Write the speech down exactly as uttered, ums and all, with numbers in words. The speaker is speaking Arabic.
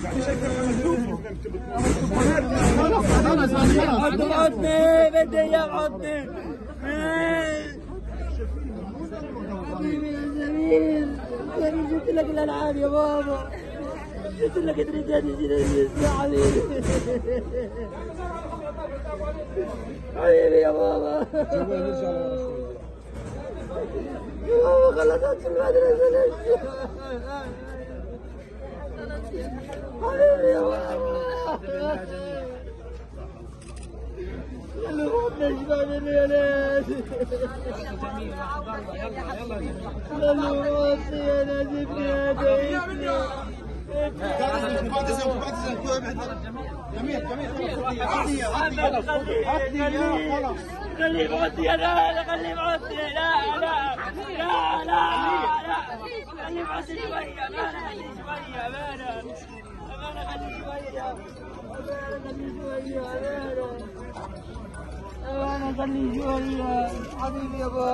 عطني بدي اياك عطني حبيبي يا زميل. انا جبت لك الالعاب يا بابا، جبت لك تريدات يا حبيبي. حبيبي يا بابا. يا بابا خلصت في المدرسة. حبيبي يا بابا. اللي ربنا يشفعني يا ناس. اللي ربنا يا ناس ابني هذا جميل جميل. خليه معطي انا، خليه معطي. لا لا لا لا لا خليه معطي شوية. امانة خليه شوية. امانة امانة خليه شوية. امانة خليه شوية. امانة امانة خليه شوية. حبيبي يا بابا.